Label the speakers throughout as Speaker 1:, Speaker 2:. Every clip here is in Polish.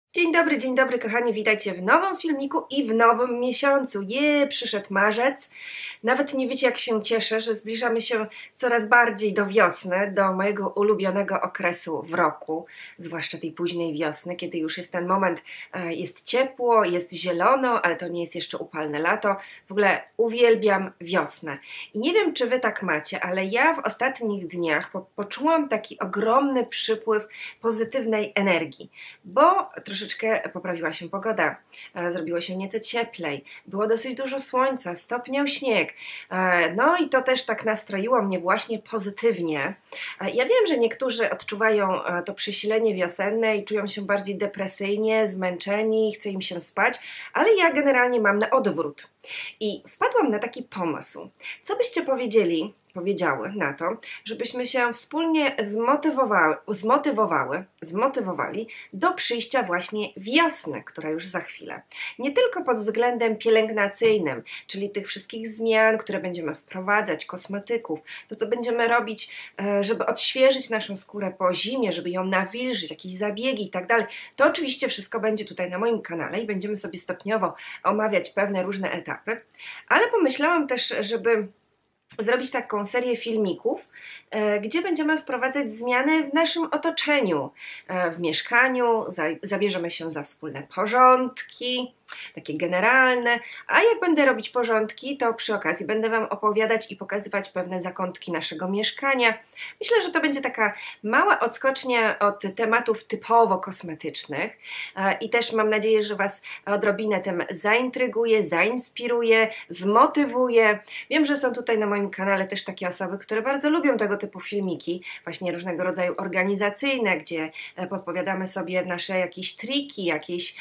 Speaker 1: Dzień dobry kochani, witajcie w nowym filmiku i w nowym miesiącu. Przyszedł marzec. Nawet nie wiecie, jak się cieszę, że zbliżamy się coraz bardziej do wiosny, do mojego ulubionego okresu w roku, zwłaszcza tej późnej wiosny, kiedy już jest ten moment, jest ciepło, jest zielono, ale to nie jest jeszcze upalne lato. W ogóle uwielbiam wiosnę. I nie wiem, czy wy tak macie, ale ja w ostatnich dniach poczułam taki ogromny przypływ pozytywnej energii, bo troszeczkę poprawiła się pogoda, zrobiło się nieco cieplej, było dosyć dużo słońca, stopniał śnieg, no i to też tak nastroiło mnie właśnie pozytywnie. Ja wiem, że niektórzy odczuwają to przesilenie wiosenne i czują się bardziej depresyjnie, zmęczeni, chce im się spać, ale ja generalnie mam na odwrót. I wpadłam na taki pomysł. Co byście powiedziały na to, żebyśmy się wspólnie zmotywowali do przyjścia właśnie wiosny, która już za chwilę. Nie tylko pod względem pielęgnacyjnym, czyli tych wszystkich zmian, które będziemy wprowadzać, kosmetyków, to co będziemy robić, żeby odświeżyć naszą skórę po zimie, żeby ją nawilżyć, jakieś zabiegi i tak dalej. To oczywiście wszystko będzie tutaj na moim kanale i będziemy sobie stopniowo omawiać pewne różne etapy, ale pomyślałam też, żeby zrobić taką serię filmików, gdzie będziemy wprowadzać zmiany w naszym otoczeniu, w mieszkaniu, zabierzemy się za wspólne porządki, takie generalne, a jak będę robić porządki, to przy okazji będę wam opowiadać i pokazywać pewne zakątki naszego mieszkania. Myślę, że to będzie taka mała odskocznia od tematów typowo kosmetycznych i też mam nadzieję, że was odrobinę tym zaintryguje, zainspiruje, zmotywuje. Wiem, że są tutaj na moim kanale też takie osoby, które bardzo lubią tego typu filmiki, właśnie różnego rodzaju organizacyjne, gdzie podpowiadamy sobie nasze jakieś triki, jakieś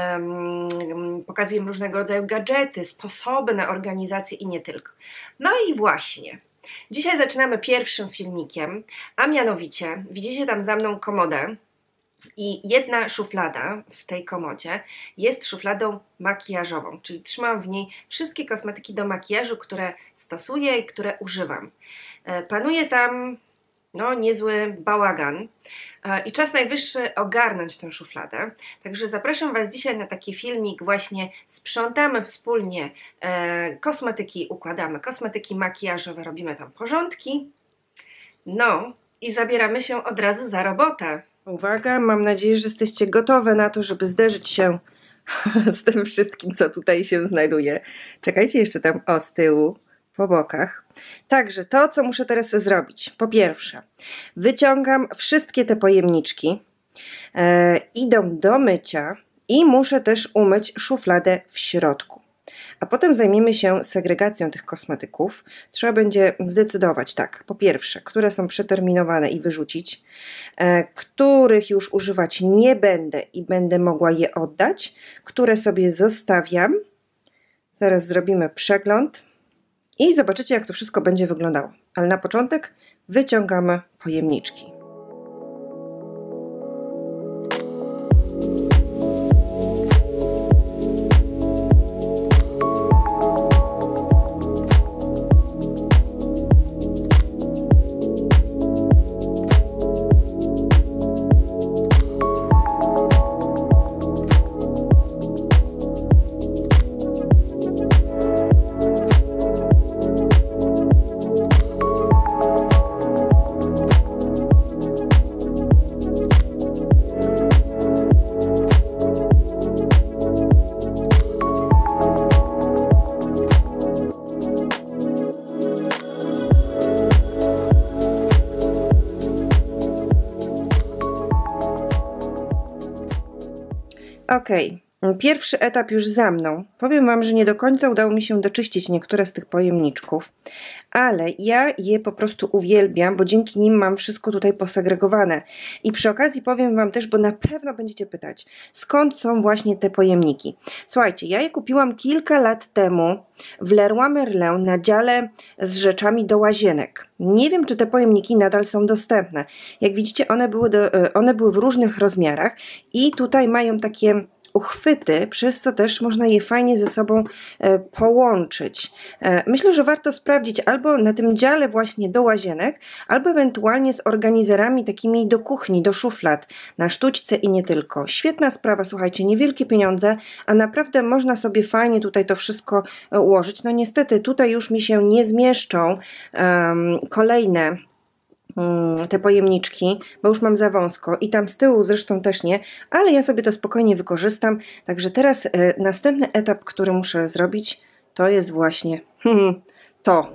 Speaker 1: pokazujemy różnego rodzaju gadżety, sposoby na organizację i nie tylko. No i właśnie, dzisiaj zaczynamy pierwszym filmikiem, a mianowicie widzicie tam za mną komodę i jedna szuflada w tej komodzie jest szufladą makijażową, czyli trzymam w niej wszystkie kosmetyki do makijażu, które stosuję i które używam. Panuje tam niezły bałagan i czas najwyższy ogarnąć tę szufladę. Także zapraszam was dzisiaj na taki filmik, właśnie sprzątamy wspólnie kosmetyki, układamy kosmetyki makijażowe, robimy tam porządki, no i zabieramy się od razu za robotę. Uwaga, mam nadzieję, że jesteście gotowe na to, żeby zderzyć się z tym wszystkim, co tutaj się znajduje. Czekajcie jeszcze tam z tyłu, po bokach. Także to, co muszę teraz zrobić. Po pierwsze, wyciągam wszystkie te pojemniczki, idą do mycia i muszę też umyć szufladę w środku. A potem zajmiemy się segregacją tych kosmetyków. Trzeba będzie zdecydować, tak, po pierwsze, które są przeterminowane i wyrzucić, których już używać nie będę i będę mogła je oddać, które sobie zostawiam. Zaraz zrobimy przegląd i zobaczycie, jak to wszystko będzie wyglądało. Ale na początek wyciągamy pojemniczki. Ok, pierwszy etap już za mną. Powiem wam, że nie do końca udało mi się doczyścić niektóre z tych pojemniczków, ale ja je po prostu uwielbiam, bo dzięki nim mam wszystko tutaj posegregowane. I przy okazji powiem wam też, bo na pewno będziecie pytać, skąd są właśnie te pojemniki. Słuchajcie, ja je kupiłam kilka lat temu w Leroy Merlin na dziale z rzeczami do łazienek. Nie wiem, czy te pojemniki nadal są dostępne. Jak widzicie, one były w różnych rozmiarach i tutaj mają takie uchwyty, przez co też można je fajnie ze sobą połączyć. Myślę, że warto sprawdzić albo na tym dziale właśnie do łazienek, albo ewentualnie z organizerami takimi do kuchni, do szuflad, na sztućce i nie tylko. Świetna sprawa, słuchajcie, niewielkie pieniądze, a naprawdę można sobie fajnie tutaj to wszystko ułożyć. No niestety tutaj już mi się nie zmieszczą kolejne te pojemniczki, bo już mam za wąsko i tam z tyłu zresztą też nie, ale ja sobie to spokojnie wykorzystam. Także teraz następny etap, który muszę zrobić, to jest właśnie to.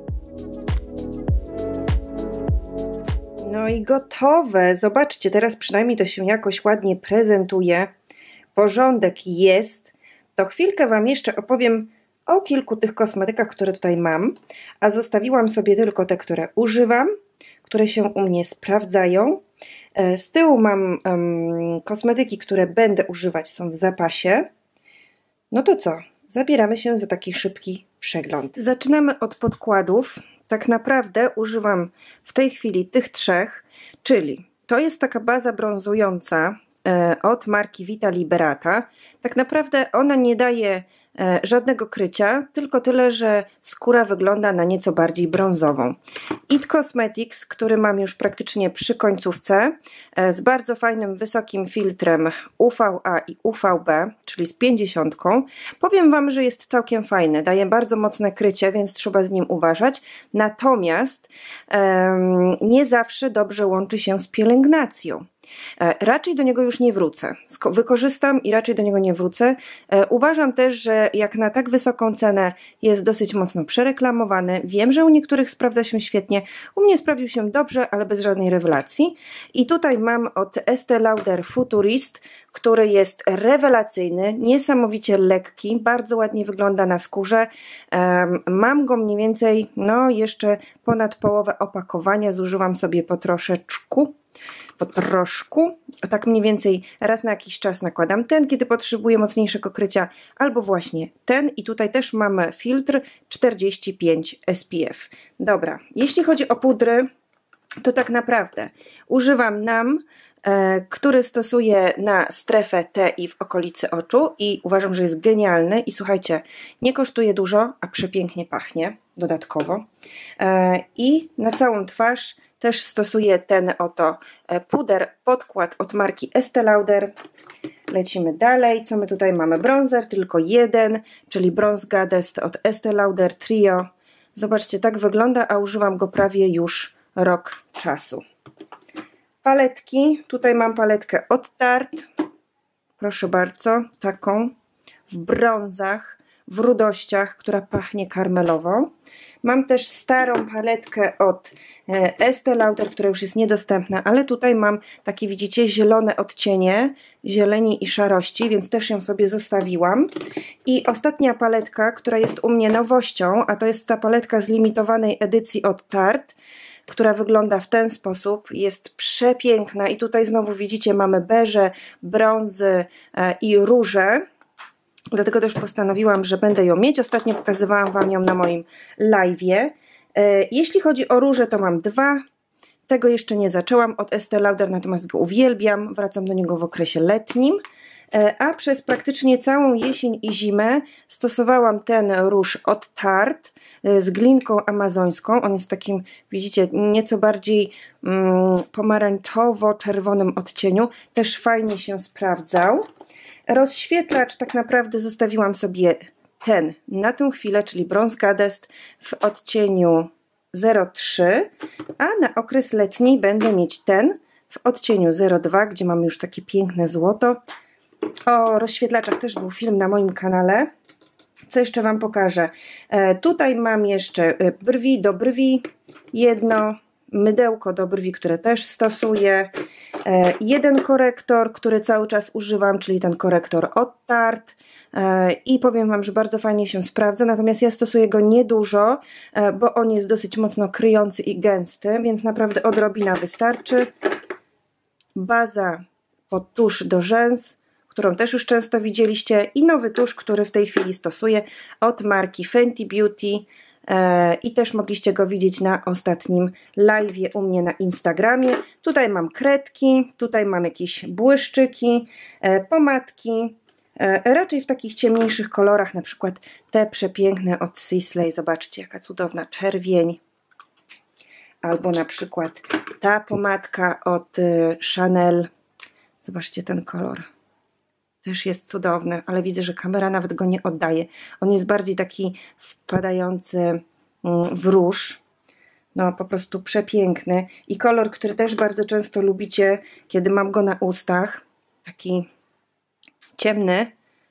Speaker 1: No i gotowe. Zobaczcie, teraz przynajmniej to się jakoś ładnie prezentuje. Porządek jest. To chwilkę Wam jeszcze opowiem o kilku tych kosmetykach, które tutaj mam, a zostawiłam sobie tylko te, które używam, które się u mnie sprawdzają. Z tyłu mam kosmetyki, które będę używać, są w zapasie. No to co? Zabieramy się za taki szybki przegląd. Zaczynamy od podkładów. Tak naprawdę używam w tej chwili tych trzech, czyli to jest taka baza brązująca od marki Vita Liberata. Tak naprawdę ona nie daje żadnego krycia, tylko tyle, że skóra wygląda na nieco bardziej brązową. It Cosmetics, który mam już praktycznie przy końcówce, z bardzo fajnym, wysokim filtrem UVA i UVB, czyli z 50. Powiem Wam, że jest całkiem fajny, daje bardzo mocne krycie, więc trzeba z nim uważać. Natomiast nie zawsze dobrze łączy się z pielęgnacją. Raczej do niego już nie wrócę. Wykorzystam i raczej do niego nie wrócę. Uważam też, że jak na tak wysoką cenę jest dosyć mocno przereklamowany. Wiem, że u niektórych sprawdza się świetnie. U mnie sprawdził się dobrze, ale bez żadnej rewelacji. I tutaj mam od Estée Lauder Futurist, który jest rewelacyjny, niesamowicie lekki, bardzo ładnie wygląda na skórze. Mam go mniej więcej, no jeszcze ponad połowę opakowania. Zużywam sobie po troszeczku. Tak mniej więcej raz na jakiś czas nakładam ten, kiedy potrzebuję mocniejszego krycia, albo właśnie ten i tutaj też mamy filtr 45 SPF. Dobra, jeśli chodzi o pudry, to tak naprawdę używam NAM, który stosuję na strefę T i w okolicy oczu i uważam, że jest genialny i słuchajcie, nie kosztuje dużo, a przepięknie pachnie dodatkowo. I na całą twarz też stosuję ten oto puder, podkład od marki Estée Lauder. Lecimy dalej. Co my tutaj mamy? Bronzer, tylko jeden, czyli Bronze Goddess od Estée Lauder Trio. Zobaczcie, tak wygląda, a używam go prawie już rok czasu. Paletki. Tutaj mam paletkę od Tarte. Proszę bardzo, taką w brązach, w rudościach, która pachnie karmelową. Mam też starą paletkę od Estée Lauder, która już jest niedostępna, ale tutaj mam takie, widzicie, zielone odcienie, zieleni i szarości, więc też ją sobie zostawiłam. I ostatnia paletka, która jest u mnie nowością, a to jest ta paletka z limitowanej edycji od Tarte, która wygląda w ten sposób, jest przepiękna i tutaj znowu widzicie, mamy beże, brązy i róże. Dlatego też postanowiłam, że będę ją mieć. Ostatnio pokazywałam Wam ją na moim live'ie. Jeśli chodzi o róże, to mam dwa. Tego jeszcze nie zaczęłam od Estée Lauder, natomiast go uwielbiam. Wracam do niego w okresie letnim. A przez praktycznie całą jesień i zimę stosowałam ten róż od Tarte z glinką amazońską. On jest takim, widzicie, nieco bardziej pomarańczowo-czerwonym odcieniu. Też fajnie się sprawdzał. Rozświetlacz tak naprawdę zostawiłam sobie ten na tę chwilę, czyli Bronze Goddess w odcieniu 03, a na okres letni będę mieć ten w odcieniu 02, gdzie mamy już takie piękne złoto. O rozświetlaczach też był film na moim kanale. Co jeszcze Wam pokażę? Tutaj mam jeszcze brwi do brwi, jedno mydełko do brwi, które też stosuję, jeden korektor, który cały czas używam, czyli ten korektor od Tarte i powiem Wam, że bardzo fajnie się sprawdza, natomiast ja stosuję go niedużo, bo on jest dosyć mocno kryjący i gęsty, więc naprawdę odrobina wystarczy. Baza pod tusz do rzęs, którą też już często widzieliście, i nowy tusz, który w tej chwili stosuję od marki Fenty Beauty i też mogliście go widzieć na ostatnim live'ie u mnie na Instagramie. Tutaj mam kredki, tutaj mam jakieś błyszczyki, pomadki, Raczej w takich ciemniejszych kolorach, na przykład te przepiękne od Sisley, zobaczcie jaka cudowna czerwień, albo na przykład ta pomadka od Chanel, zobaczcie ten kolor, też jest cudowny, ale widzę, że kamera nawet go nie oddaje, on jest bardziej taki wpadający w róż, no po prostu przepiękny i kolor, który też bardzo często lubicie, kiedy mam go na ustach, taki ciemny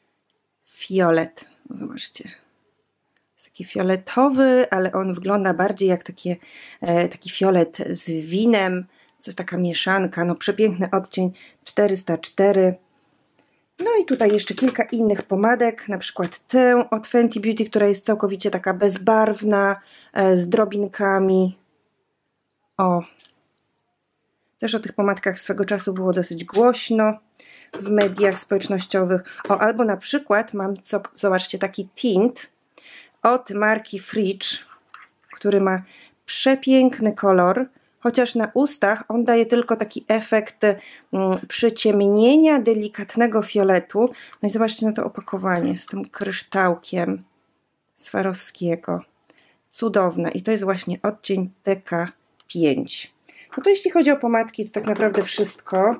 Speaker 1: fiolet, zobaczcie, jest taki fioletowy, ale on wygląda bardziej jak taki fiolet z winem, coś taka mieszanka, no przepiękny odcień 404. No i tutaj jeszcze kilka innych pomadek, na przykład tę od Fenty Beauty, która jest całkowicie taka bezbarwna, z drobinkami. O, też o tych pomadkach swego czasu było dosyć głośno w mediach społecznościowych. O, albo na przykład mam, zobaczcie, taki tint od marki Fridge, który ma przepiękny kolor, chociaż na ustach on daje tylko taki efekt przyciemnienia delikatnego fioletu. No i zobaczcie na to opakowanie z tym kryształkiem Swarowskiego. Cudowne. I to jest właśnie odcień TK5. No to jeśli chodzi o pomadki, to tak naprawdę wszystko.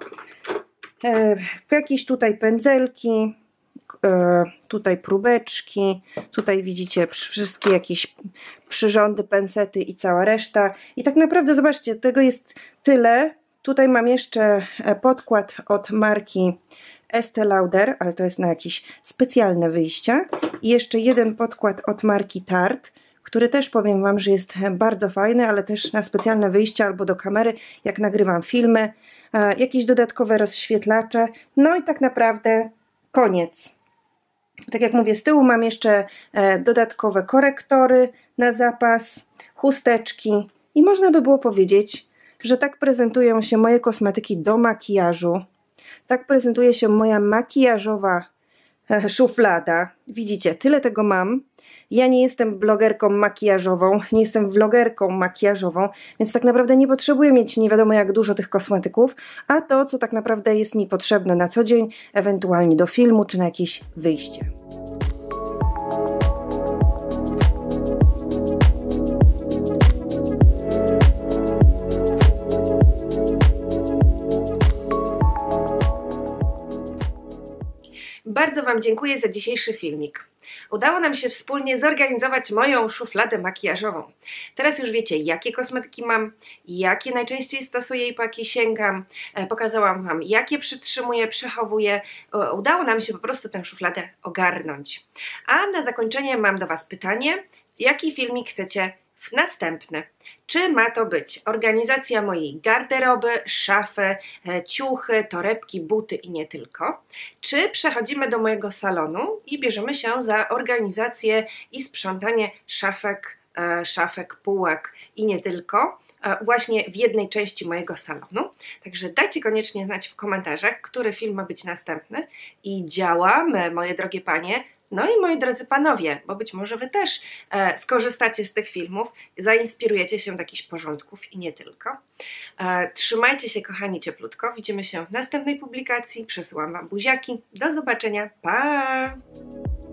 Speaker 1: Jakieś tutaj pędzelki, tutaj próbeczki, tutaj widzicie wszystkie jakieś przyrządy, pensety i cała reszta. I tak naprawdę zobaczcie, tego jest tyle. Tutaj mam jeszcze podkład od marki Estée Lauder, ale to jest na jakieś specjalne wyjścia. I jeszcze jeden podkład od marki Tarte, który też powiem Wam, że jest bardzo fajny, ale też na specjalne wyjścia albo do kamery, jak nagrywam filmy. Jakieś dodatkowe rozświetlacze. No i tak naprawdę koniec. Tak jak mówię, z tyłu mam jeszcze dodatkowe korektory na zapas, chusteczki i można by było powiedzieć, że tak prezentują się moje kosmetyki do makijażu. Tak prezentuje się moja makijażowa szuflada. Widzicie, tyle tego mam. Ja nie jestem blogerką makijażową, nie jestem vlogerką makijażową, więc tak naprawdę nie potrzebuję mieć nie wiadomo jak dużo tych kosmetyków, a to, co tak naprawdę jest mi potrzebne na co dzień, ewentualnie do filmu czy na jakieś wyjście. Bardzo Wam dziękuję za dzisiejszy filmik. Udało nam się wspólnie zorganizować moją szufladę makijażową. Teraz już wiecie, jakie kosmetyki mam, jakie najczęściej stosuję i po jakie sięgam. Pokazałam Wam, jakie przytrzymuję, przechowuję. Udało nam się po prostu tę szufladę ogarnąć. A na zakończenie mam do Was pytanie, jaki filmik chcecie następny? Czy ma to być organizacja mojej garderoby, szafy, ciuchy, torebki, buty i nie tylko? Czy przechodzimy do mojego salonu i bierzemy się za organizację i sprzątanie szafek, półek i nie tylko, właśnie w jednej części mojego salonu? Także dajcie koniecznie znać w komentarzach, który film ma być następny i działamy, moje drogie panie. No i moi drodzy panowie, bo być może Wy też skorzystacie z tych filmów, zainspirujecie się do jakichś porządków i nie tylko. Trzymajcie się kochani cieplutko, widzimy się w następnej publikacji, przesyłam Wam buziaki, do zobaczenia, pa!